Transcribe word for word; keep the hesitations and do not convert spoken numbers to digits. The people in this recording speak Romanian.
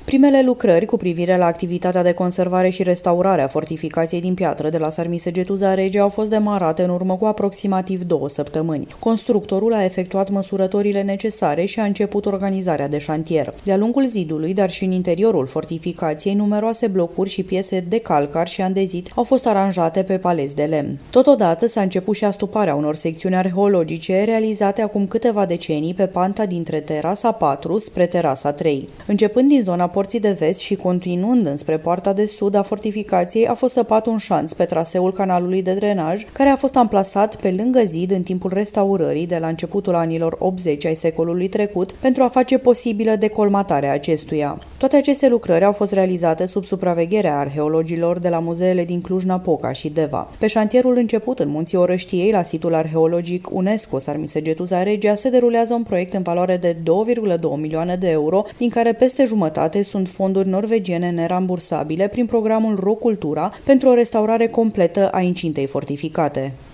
Primele lucrări cu privire la activitatea de conservare și restaurare a fortificației din piatră de la Sarmisegetuza Rege au fost demarate în urmă cu aproximativ două săptămâni. Constructorul a efectuat măsurătorile necesare și a început organizarea de șantier. De-a lungul zidului, dar și în interiorul fortificației, numeroase blocuri și piese de calcar și andezit au fost aranjate pe palezi de lemn. Totodată s-a început și astuparea unor secțiuni arheologice realizate acum câteva decenii pe panta dintre terasa patru spre terasa trei. Începând din zona porții de vest și continuând înspre poarta de sud a fortificației, a fost săpat un șanț pe traseul canalului de drenaj, care a fost amplasat pe lângă zid în timpul restaurării de la începutul anilor optzeci ai secolului trecut, pentru a face posibilă decolmatarea acestuia. Toate aceste lucrări au fost realizate sub supravegherea arheologilor de la muzeele din Cluj-Napoca și Deva. Pe șantierul început în Munții Orăștiei, la situl arheologic UNESCO Sarmisegetuza Regea, se derulează un proiect în valoare de două virgulă doi milioane de euro, din care peste jumătate sunt fonduri norvegiene nerambursabile prin programul Ro Cultura pentru o restaurare completă a incintei fortificate.